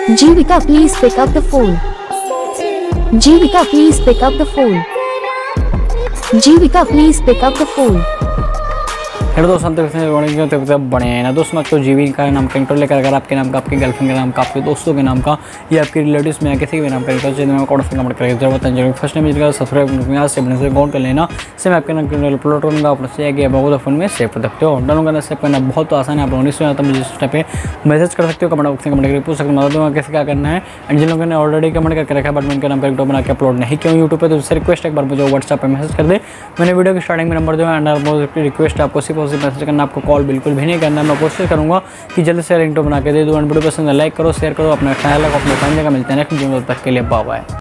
Jivika, please pick up the phone. Jivika, please pick up the phone. Jivika, please pick up the phone. Hello दोस्तों, बने हैं ना दोस्तों। तो जीविका नाम का इंटरव्यू लेकर अगर आपके नाम का, आपके गर्लफ्रेंड के नाम का, आपके दोस्तों के नाम का या आपके रिलेटिव्स में या किसी भी नाम का इंटरव्यू कमेंट करके जरूर बताएं। फर्स्ट टाइम सब्सक्राइब से अकाउंट कर लेना। से मैं आपके नाम के अपलोड करूँगा, अपने से आगे बहुत फोन में सेव कर सकते हो। डाउनलोड करना सेव करना बहुत तो आसान है। आप लोगों ने सुना था, मुझे इस टाइप पे मैसेज कर सकते हो, कमेंट बॉक्स में कमेंट करके पूछ सकते हो, बता दूँगा कैसे क्या करना है। एंड जिन लोगों ने ऑलरेडी कमेंट करके रखा है बट मैं इनका नाम का वीडियो बना के अपलोड नहीं किया यूट्यूब पर, तो उससे रिक्वेस्ट एक बार मुझे व्हाट्सएप पर मैसेज कर दे। मैंने वीडियो की स्टार्टिंग में नंबर दिया एंड रिक्वेस्ट आपको सिर्फ मैसेज करना, आपको कॉल बिल्कुल भी नहीं करना। मैं कोशिश करूंगा कि जल्द से रिंगटोन बना के दे दूँ। वीडियो पसंद है लाइक करो, शेयर करो, अपना ख्याल रखो, अपने फैमिली का। मिलते हैं नेक्स्ट वीडियो में, तब तक के लिए बाय बाय।